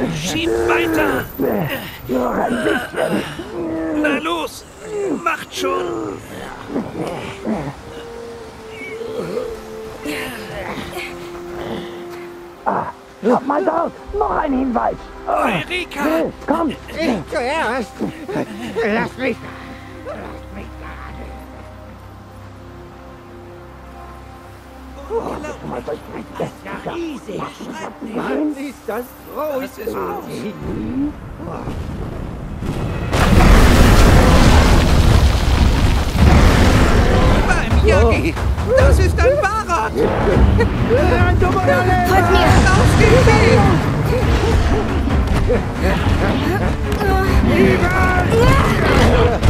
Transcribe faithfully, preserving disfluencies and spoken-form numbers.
Schieb weiter! Noch ein bisschen. Na los! Macht schon! Ah, schau mal dort! Noch ein Hinweis! Oh, Eureka! Will, komm! Ich zuerst! Lass mich! Ja, Riesig! Mann, ist das groß! Das ist groß! Beim Jagd! Das ist ein Fahrrad! Folgt mir! Auf den Weg! Ja.